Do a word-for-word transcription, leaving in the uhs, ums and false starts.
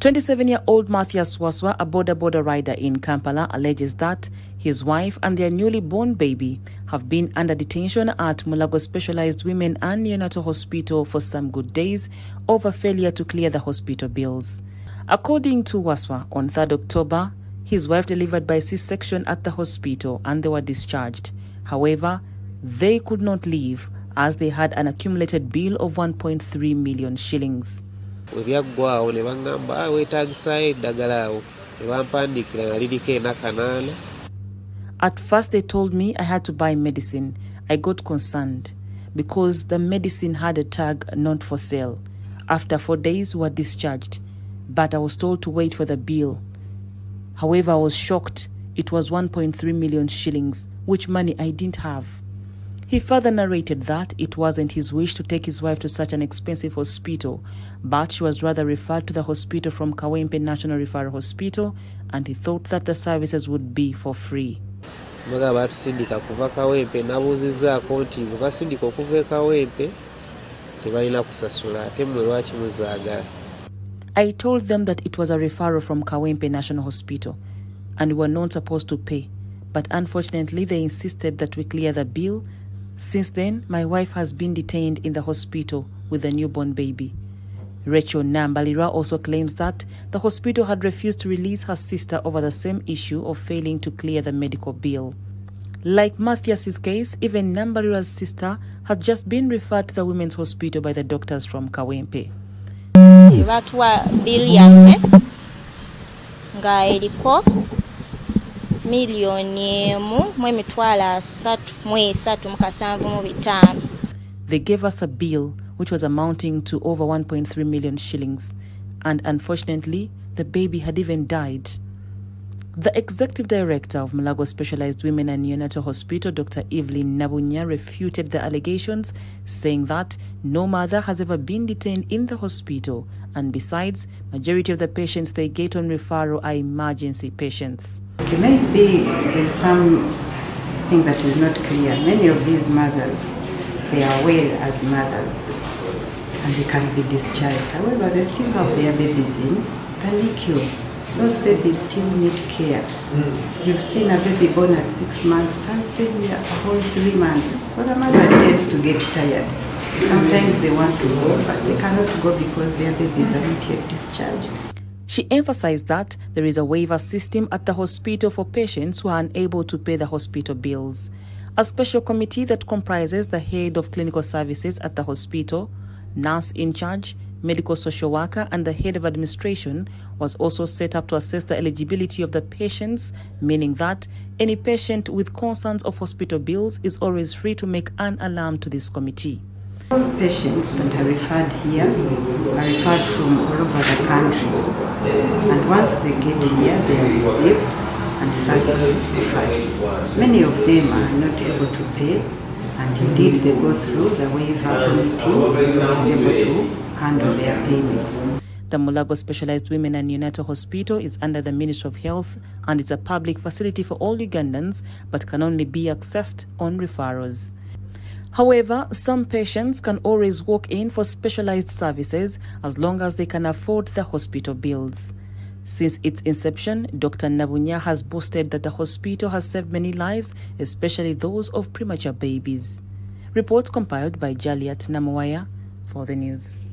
twenty-seven-year-old Matthias Waswa, a border border rider in Kampala, alleges that his wife and their newly born baby have been under detention at Mulago Specialized Women and Neonatal Hospital for some good days over failure to clear the hospital bills. According to Waswa, on third October, his wife delivered by C-section at the hospital and they were discharged. However, they could not leave as they had an accumulated bill of one point three million shillings. At first they told me I had to buy medicine. I got concerned because the medicine had a tag not for sale. After four days we were discharged, but I was told to wait for the bill. However, I was shocked. It was one point three million shillings, which money I didn't have. He further narrated that it wasn't his wish to take his wife to such an expensive hospital, but she was rather referred to the hospital from Kawempe National Referral Hospital, and he thought that the services would be for free. I told them that it was a referral from Kawempe National Hospital, and we were not supposed to pay, but unfortunately they insisted that we clear the bill. Since then, my wife has been detained in the hospital with a newborn baby. Rachel Nambalira also claims that the hospital had refused to release her sister over the same issue of failing to clear the medical bill. Like Matthias's case, even Nambalira's sister had just been referred to the women's hospital by the doctors from Kawempe. They gave us a bill which was amounting to over one point three million shillings, and unfortunately the baby had even died. The executive director of Mulago Specialized Women and Neonatal Hospital, Doctor Evelyn Nabunya, refuted the allegations, saying that no mother has ever been detained in the hospital, and besides, majority of the patients they get on referral are emergency patients. Okay, maybe there's something that is not clear. Many of these mothers, they are well as mothers and they can be discharged. However, they still have their babies in the N I C U. Those babies still need care. Mm. You've seen a baby born at six months, can stay here a whole three months. So the mother tends to get tired. Sometimes they want to go, but they cannot go because their babies are not yet discharged. She emphasized that there is a waiver system at the hospital for patients who are unable to pay the hospital bills. A special committee that comprises the head of clinical services at the hospital, nurse in charge, medical social worker, and the head of administration was also set up to assess the eligibility of the patients, meaning that any patient with concerns of hospital bills is always free to make an alarm to this committee. All patients that are referred here are referred from all over the country, and once they get here, they are received and services provided. Many of them are not able to pay, and indeed they go through the waiver committee that is able to handle their payments. The Mulago Specialized Women and Neonatal Hospital is under the Ministry of Health and it's a public facility for all Ugandans, but can only be accessed on referrals. However, some patients can always walk in for specialized services as long as they can afford the hospital bills. Since its inception, Doctor Nabunya has boasted that the hospital has saved many lives, especially those of premature babies. Reports compiled by Jaliat Namwaya for the news.